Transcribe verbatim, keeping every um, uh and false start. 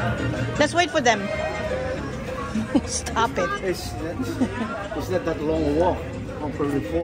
Let's wait for them. Stop it. It's, it's not that long walk from the